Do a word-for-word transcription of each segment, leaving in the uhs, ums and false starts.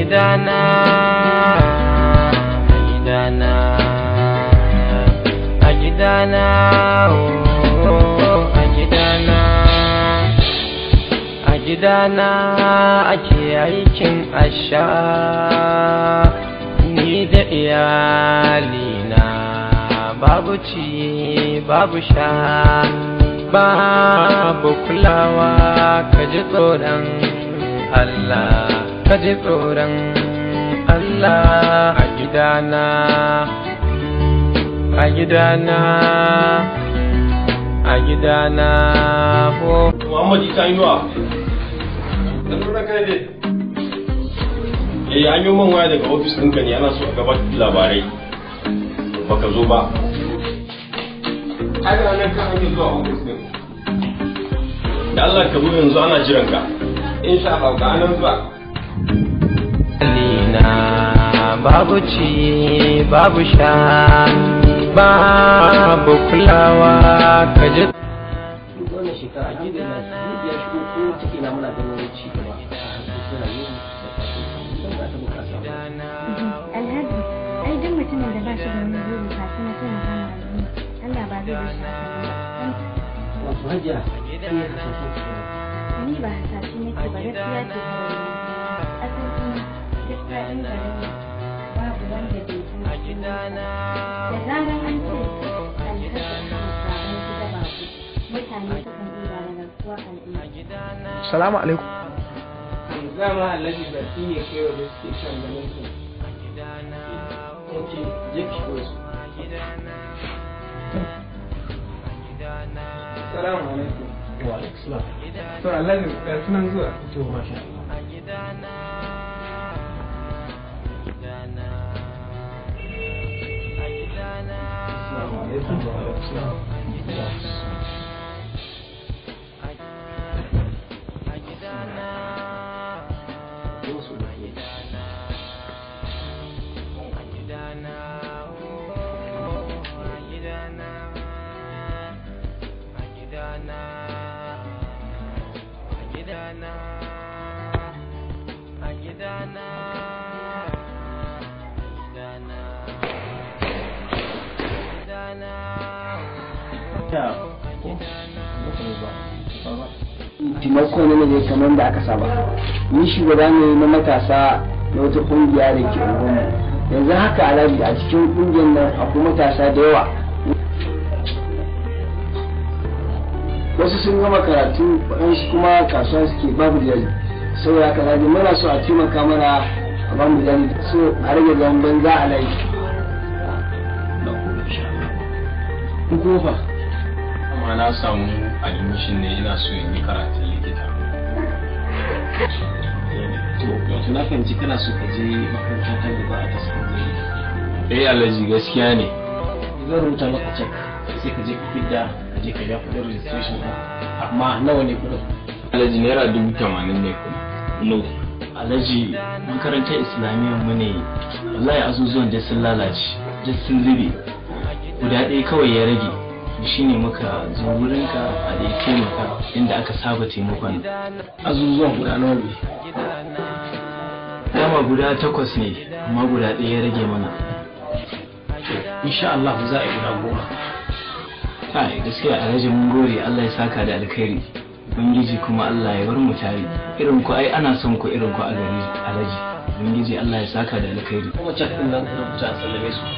gidana a gidana a gidana oh a gidana a gidana ake aikin asha ni da iyalina babu ci babu sha babu kulawa ka ji tsoron Allah ka ji tsoron Allah a gidana a gidana a gidana ho Muhammad Isa Inuwa dan tura kai dai eh an yi man waya daga office ɗinka ne ana so a gabatar da labarai baka zo ba ai da nan kan hanyar zuwa office ɗin da Allah ka zo yanzu ana jiran ka insha Allah ka nan zuwa Lina babu ci babu sha babu kulawa ka ji wannan shekara a gidan nan ya shigo ko ciki na muna ganin ci gaba Alhaji, ai duk mutumin da ba shi da wani buri kafin na taimaka ma al'umma, Allah ba zai bar shi haka ba. wato hajiya sai ya kasance cikin Ni ba hasashe nake ba gaskiya ce kawai. Asali duk faɗin garin babu wanda bai san shi ba. Da zaran an ce alhaji sabon gida ba ku, mutane sukan iya da rantsuwa al'umma. Salamu alaikum. zama alhaji da shi ne kai wa station ganin ku ok je ki shigo su salamu alaikum Wa alaikum salam. to alhaji ga sunan zuwa To masha Allah. assalamu alaikum Wa alaikum salam. taimako ne ne kamar da aka saba ni shugaba ne na matasa na wata kungiya da ke unguwarmu yanzu haka alhaji a cikin kungiyar nan akwai matasa da yawa wasu sun gama karatu waɗansu kuma kasuwa suke babu jari saboda haka alhaji muna so a taimaka mana a ba mu jari so a rage zaman banza alhaji Na gode insha Allah. in kuma fa amma na samu admission ne ina so in yi karatun likita To yanzu na fahimci kana so ka je makarantar ta gaba a ta sakandare. eh Alhaji gaskiya ne Zan rubuta maka cek sai ka je ka fidda ka je ka biya kuɗin registration ɗin. Amma nawa ne kuɗin? Alhaji naira dubu tamanin ne kuma no Alhaji makarantar islamiyyar mu ne wallahi azuzuwan da sun lalace da sun zube guda ɗaya kawai ya rage shi ne muka zo wurinka a da ya taimaka inda aka saba taimakon azuzuwan guda nawa ne dama guda takwas ne amma guda ɗaya ya rage mana insha Allah za a yi guda goma ai gaskiya alhaji mun gode Allah ya saka da alkhairi ubangiji kuma Allah ya bar mu tare irin ku ai ana son ku irin ku a gari alhaji ubangiji Allah ya saka da alkhairi kuma cak din nan ku ta sallame su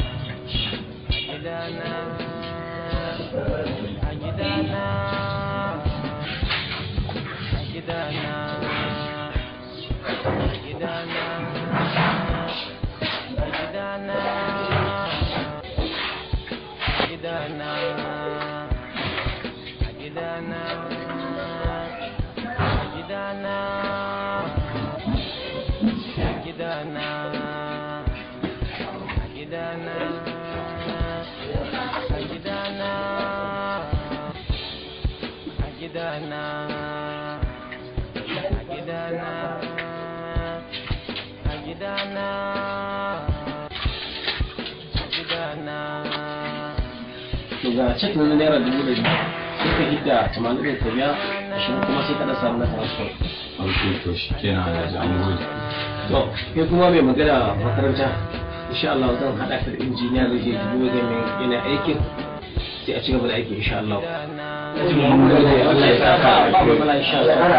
ga cek na naira dubu da biyu sai ka hidda tamanin da tabiya ashirin kuma sai ka da samu na transport. ok to shi kenan Alhaji an gode to kai kuma mai magana makaranta insha Allah zan hada ka da injiniya zai je dubo ga mai yana aikin sai a ci gaba da aikin insha Allah. Allah ya saka Allah insha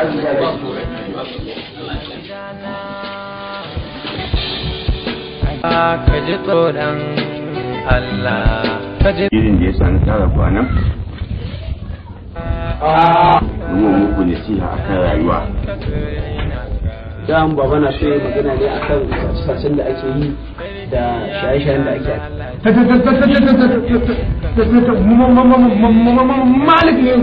Allah. Ka ji tsoron Allah ka ji irin da ya sani tara kwanan domin muku nasiha akan rayuwa. Dan baba na so magana ne akan sassan da ake yi da shaye-shayen da ake malik ne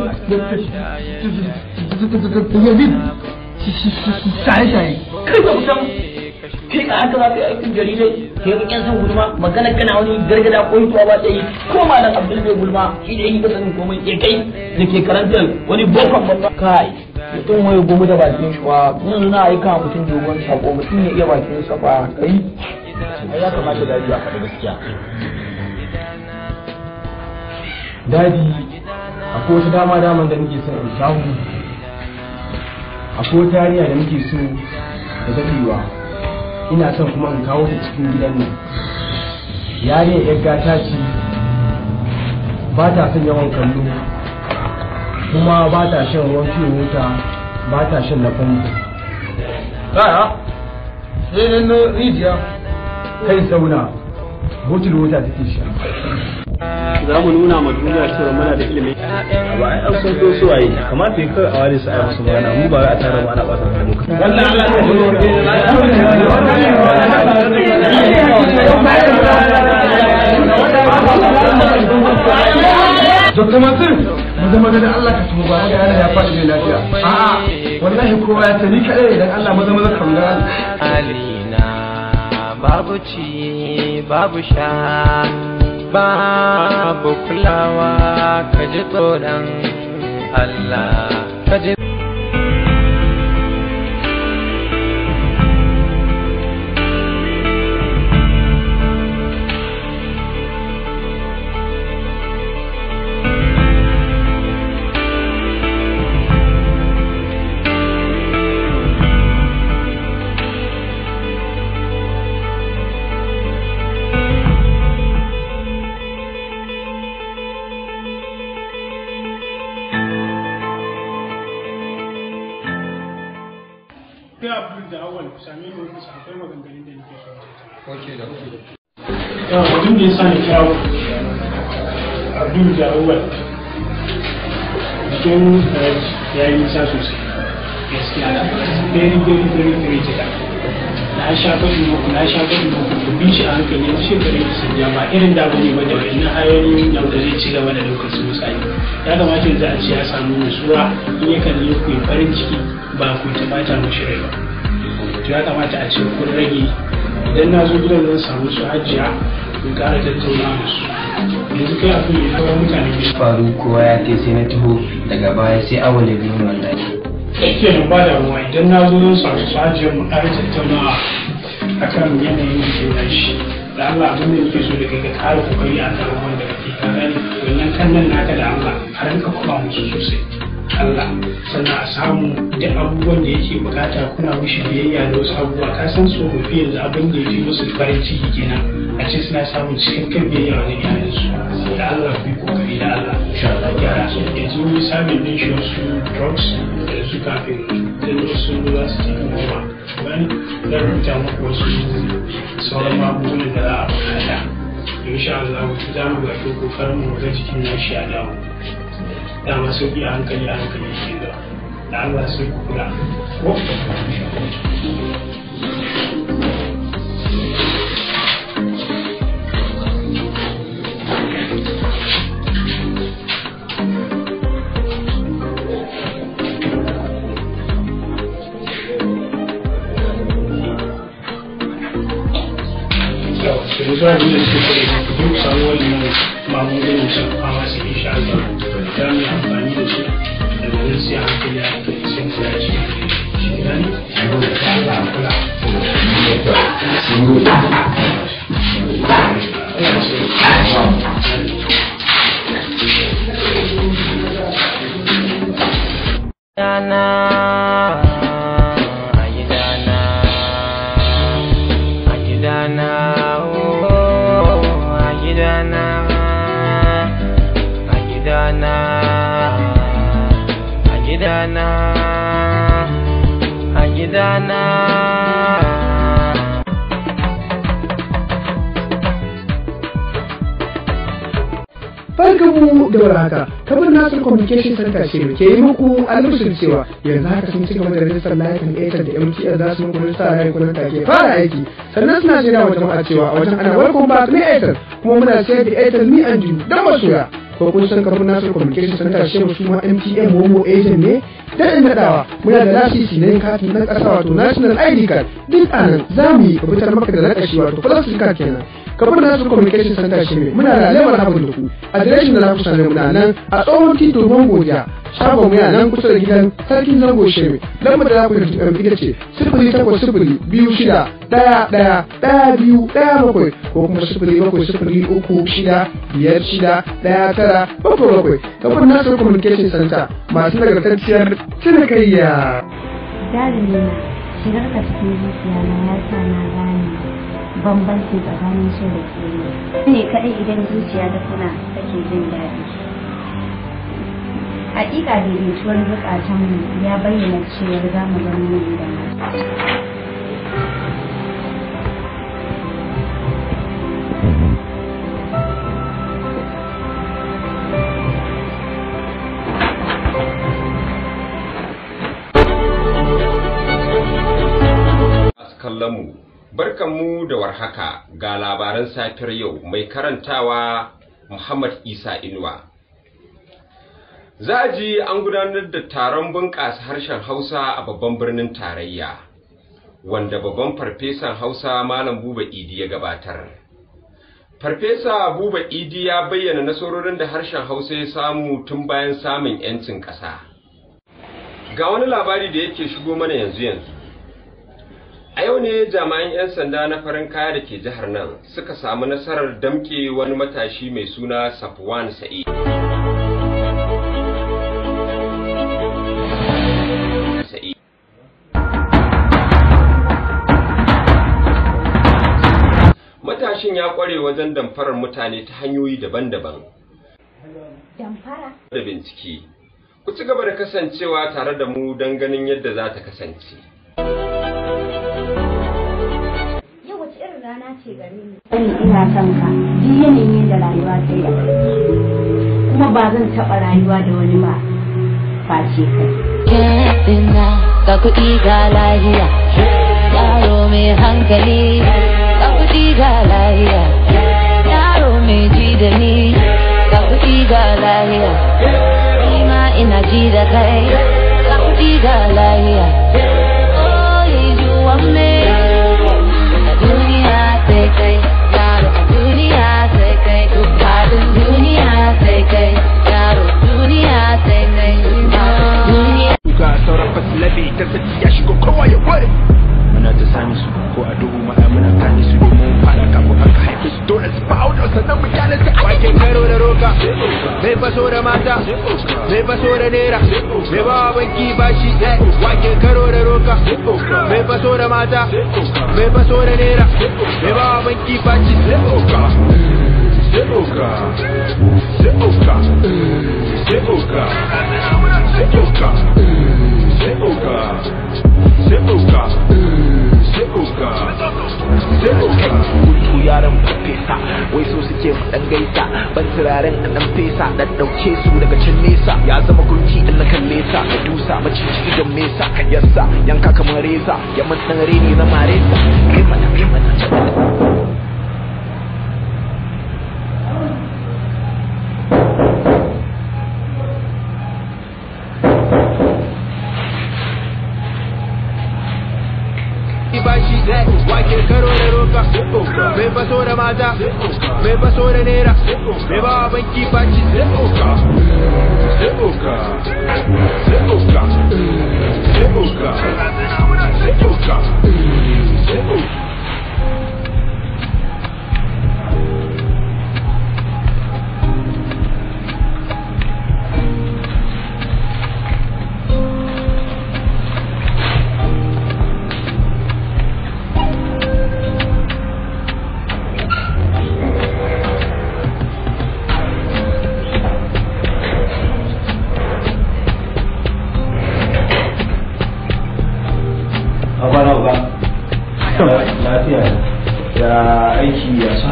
yazid shaye-shaye kai ba mutum kai ka haka za ka yi aikin jaridai kai ka kyan san gulma magana kana wani gargada ko hituwa ba ta yi ko malam abdul bai gulma shi da yi kasanin komai ke kai da ke karantar wani bokon babba kai mutum wai gomu da bakin shi wa yanzu na aika mutum dogon sako mutum ya iya bakin sa ba kai ya kamata dadi a faɗi gaskiya. Dadi akwai wata dama daman da nake son in samu, akwai wata yarinya da nake so da daɗewa ina son kuma in kawo ta cikin gidan nan. Yarinya yar gata ce, ba ta son yawan kallo kuma ba ta shan ruwan fiye wuta, ba ta shan na famfo. A'a, sai na rijiya kai sauna botul wuta take sha. Za mu nuna ma duniya cewa muna da ilimi. Ba ai an san so waye kamata kai a ware su ai musu magana mu ba za a tare mu ana ba ta lokaci. Wallahi Allah Dokta Mansur, maza maza da Allah ka tuba ba ga yana ya faɗi da lafiya. A'a, wallahi kowa ya sani kadai idan Allah maza maza kan ga alina babu ci babu sha babu kulawa ka ji tsoron Allah ka ji abin da ya sa ni kyawu abdul da awal jikin ya yi nisa sosai gaskiya na very very very critical na sha faɗi muku na sha faɗi muku ku bi shi a hankali yanzu shekarun da sun ba irin da bane ba da wani hanyoyin da zai ci gaba da ɗaukar su misali ya kamata yanzu a ce ya samu nutsuwa in ya kalli ku yi farin ciki ba ku ta bata mashi rai ba to ya kamata a ce kun rage idan na zo gidan zan samu su hajiya in ƙara tattauna da su yanzu kai a kuma kawo mutane ne faru kowa ya ce sai na taho daga baya sai awale biyu wallahi ke nan ba da ruwa idan na zo zan samu su hajiyar mu ƙara tattaunawa akan yanayin jikin nashi da Allah abin da nake so da kai ka ƙara kokari a kan wanda kake ka gani wannan kannan naka da Allah har ka kuma musu sosai Allah sannan a samu duk abubuwan da yake bukata kuna mishi biyayya da wasu abubuwa ka san so mu fi yanzu abin da ya fi musu farin ciki kenan a ce suna samun cikakken biyayya wajen iyayen su da Allah ku yi kokari da Allah insha Allah gyara su yanzu mun sami din shi wasu drugs da su kafin da wasu za su ci gaba bani da rubuta muku wasu sauran magungunan da za a bukata insha Allah za mu ga kokarin mu ga cikin nashi a dawo dama sauki a hankali a hankali shi da da Allah sai ku kula ko zuwa da yake kare duk samu wannan magungunan shan fama su insha Allah za mu yi amfani da su da zai sai hankali a hankali sai mu dace shi gani Allah kula Dana, ay dana, gidana a gidana. Barkanmu da warhaka, kamar Nasir Communication Center ce ke yi muku albishir cewa yanzu haka sun ci gaba da rajistar layin Airtel da M T N za su muku rajista layin kunan take fara aiki, sannan suna shaida wa jama'a cewa a wajen ana welcome back na Airtel kuma muna sayar da Airtel me and you don masoya. Ko kun san kamar Nasir Communication Center ce su ma M T N Momo agent ne? Daɗin daɗawa muna da lasisi na katin na ƙasa wato National I D card duk a nan za mu yi fitar maka da lakashi wato plastic card kenan. Kamar Nasir Communication Center shi ne muna da lemar abin da ku adireshin da za ku same muna nan a tsohon tito Mongoja shagon muna nan kusa da gidan sarkin zango sheme lamar da za ku yi ita ce sifili takwas sifili biyu shida ɗaya ɗaya ɗaya biyu ɗaya bakwai ko kuma sifili bakwai sifili uku shida biyar shida ɗaya tara bakwai bakwai. Kamar Nasir Communication Center masu nagartacciyar cinikayya. Jarumi na shigar ka cikin zuciya na ya sa na gane bambanci tsakanin shi da ke ne kaɗai idan zuciya da kuna take jin daɗi. Hakika daidaituwar bukatanmu ya bayyana cewar za mu zama mu da kallonmu barkanmu da warhaka ga labaran safiyar yau mai karantawa Muhammad Isa Inuwa. Za ji an gudanar da taron bunƙasa harshen Hausa a babban birnin tarayya wanda babban farfesan Hausa Malam Buba Idi ya gabatar. Farfesa Buba Idi ya bayyana nasarorin da harshen Hausa ya samu tun bayan samun 'yancin ƙasa. Ga wani labari da yake shigo mana yanzu yanzu. A yau ne jami'an 'yan sanda na farin kaya da ke jihar nan suka samu nasarar damƙe wani matashi mai suna Safwan Sa'id. Matashin ya ƙware wajen damfarar mutane ta hanyoyi daban-daban. Damfara? Da bincike. Ku ci gaba da kasancewa tare da mu don ganin yadda za ta kasance. Rana ce gare ni. Ina son ka, duk yanayin yadda rayuwa ta yi kuma ba zan taɓa rayuwa da wani ba face kai. Ketina ka kuɗi ga lahiya, yaro mai hankali ka kuɗi ga lahiya, yaro mai ji da ni ka kuɗi ga lahiya, ni ma ina ji da kai ka kuɗi ga lahiya. Oh, you want me? Muna ta sani su ko a duhu ma'a muna kani su domin fara kafin aka haife su dole su fa'au da sannan mu kyale su. Waken karo da roka, mai faso da mata, mai faso da nera, mai bawa banki bashi. Waken karo da roka, mai faso da mata, mai faso da nera, mai bawa banki bashi. Sai oka, sai oka, sai oka, sai oka, sai oka, sai oka. Se'oka, se'oka, se'oka. Hutu yaran farfesa, wai so suke mu dan gaisa, ban turaren a dan fesa, dan dauke su daga can nesa. Ya zama gunki in na kalle sa, ka dusa maciji idan mesa, ka yassa yanka kamar reza, ya man dan reni na maresa. Kai mata, kai mata, Waken karo da roka, mai faso da mata, mai faso da nera, mai bawa banki baci. Se'oka, se'oka, se'oka, se'oka, se'oka, se'oka.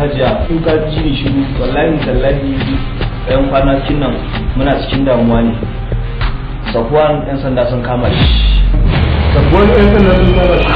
hajiya in ka ji ni shiru wallahi tallahi ɗayan kwanakin nan muna cikin damuwa ne. Safwan ɗan sanda sun kama shi. Safwan ɗan sanda sun kama shi.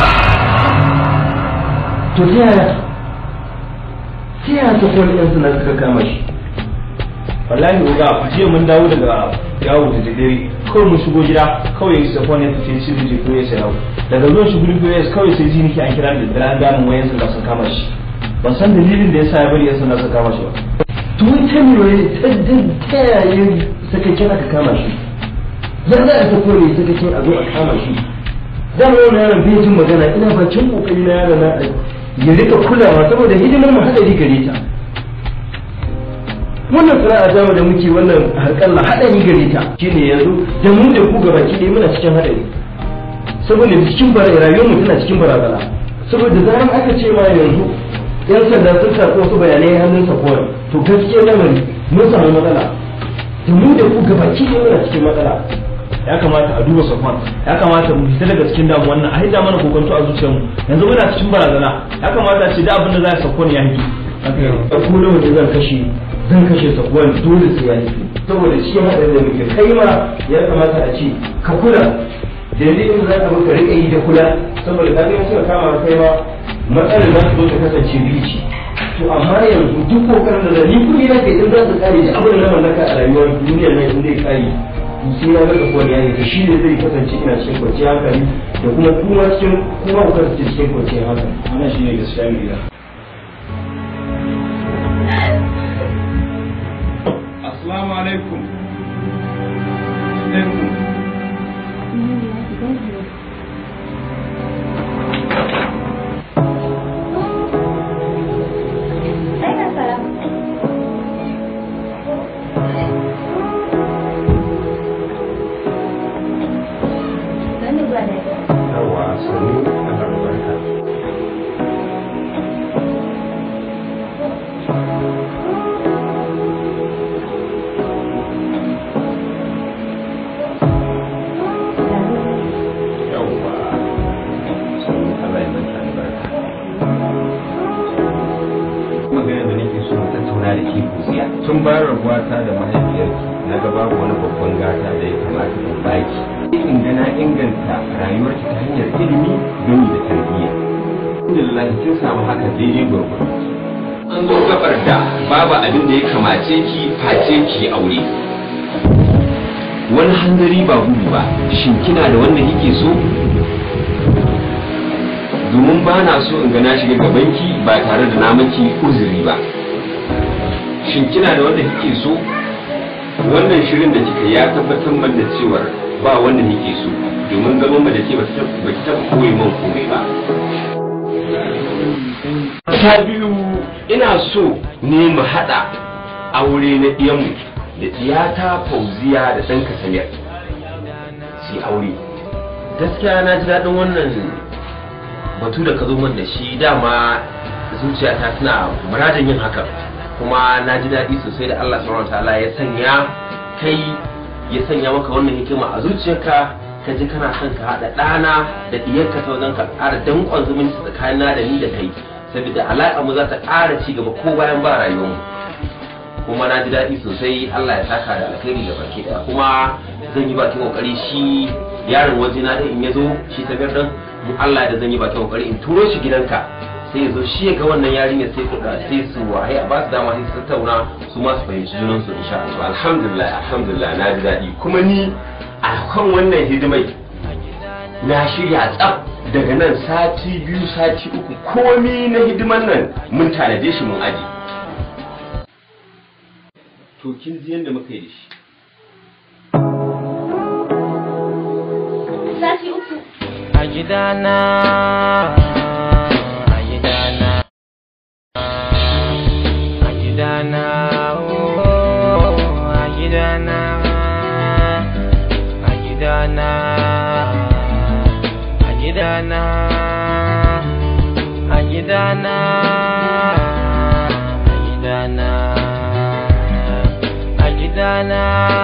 To ta yaya? Ta yaya Safwan ɗan sanda suka kama shi? Wallahi uga jiya mun dawo daga yawo da dare kawai mun shigo gida kawai Safwan ya fice shi da ko ya sayo. Daga zuwan shi gurin P O S kawai sai ji nake an kira da dare an gano wayan sanda sun kama shi. Ban san dalilin da yasa ya bari yan sanda sun kama shi ba. To ta ne wai ta yaya saka kira ka kama shi? Dan za a tafi ne saka kin a zo a kama shi. Dan wannan yaron bai jin magana ina bakin kokari na yaron na ya rika kulawa saboda hidimar mu hadari gare ta. Wannan sana'a ta da muke wannan harkalla hadari gare ta shine yanzu da mu da ku gaba ki dai muna cikin hadari. Saboda cikin bara rayuwar mu tana cikin barazana. Saboda zaran aka ce ma yanzu yan sanda sun karɓo wasu bayanai hannun sa kawai to gaskiya lamarin mun samu matsala. Da mu da ku gaba ki dai muna cikin matsala. Ya kamata a duba Safwan, ya kamata mu fita daga cikin damuwan nan a haida mana kokonto a zuciyarmu. Yanzu muna cikin barazana, ya kamata a ce da abin da za a Safwan ya yi. A kuma wanda zan kashe zan kashe Safwan dole sai ya yi. Saboda shi ya haɗa da muke kai ma ya kamata a ce ka kula dalilin za ka maka riƙa yi da kula saboda ka ga suka kama kai ma matsalar za ta zo ta kasance bici. To amma yanzu duk kokarin da ni kuɗi na kai in za su kare da abin da na mallaka a rayuwar duniyar nan in zai kare sai ya ga kuwa yayi to shi ne zai kasance ina cikin kwanciyar hankali da kuma kuma cikin kuma ku kasance cikin kwanciyar hankali. Wannan shine gaskiya ne da. Assalamu alaikum. Alaikum. Tun bayan rabuwata da mahaifiyarki na ga babu wani babban gata da ya kamata in baki. In ga na inganta rayuwarki ta hanyar ilimi gami da tarbiyya. Alhamdulillah kin samu haka daidai gurgurdu. An zo gabar da babu abin da ya kamace ki face ki aure. Wani hanzari ba gudu ba, shin kina da wanda kike so? Domin ba na so in ga na shiga gabanki ba tare da na maki uzuri ba. Shin kina da wanda kike so? Wannan shirin da kika ya tabbatar man da cewa ba wanda kike so domin zaman da ke ba ki taɓa koyi man komai ba. Ta biyu ina so ne mu haɗa aure na ɗiyanmu da tiyata Fauziya da ɗanka Samir si aure. Gaskiya na ji daɗin wannan batu da ka zo man da shi, dama zuciyata tana muradin yin hakan. Kuma na ji daɗi sosai da Allah subhanahu wataala ya sanya kai ya sanya maka wannan hikima a zuciyarka ka ji kana son ka haɗa ɗana da ɗiyarka ta wajen ka ƙara danƙon zumunci tsakanina da ni da kai saboda alaƙa mu za ta ƙara ci gaba ko bayan ba rayuwarmu. Kuma na ji daɗi sosai, Allah ya saka da alkhairi da baki ɗaya. Kuma zan yi bakin ƙoƙari shi yaron wajena da in ya zo shi ta biyar ɗin Allah da zan yi bakin ƙoƙari in turo shi gidanka sai zo shi ya ga wannan yarinya sai kuɗa sai su waye a ba su dama sai su tattauna su ma su fahimci junan su insha Allah. Alhamdulillah alhamdulillah na ji daɗi. Kuma ni a kan wannan hidimai na shirya tsaf daga nan sati biyu sati uku komi na hidiman nan mun tanade shi mun aji. To kin ji yadda muka yi da shi. Sati uku. A gidana. Agidana, agidana, agidana.